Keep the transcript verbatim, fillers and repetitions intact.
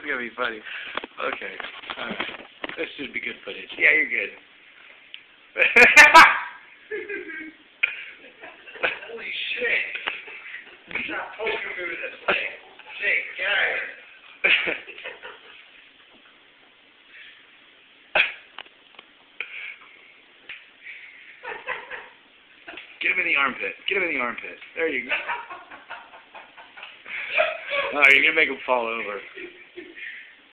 gonna be funny. Okay. Alright. This should be good footage. Yeah, you're good. Holy shit. Stop poking me with this thing. Shit, guys. Get him in the armpit. Get him in the armpit. There you go. Oh, you're gonna make him fall over.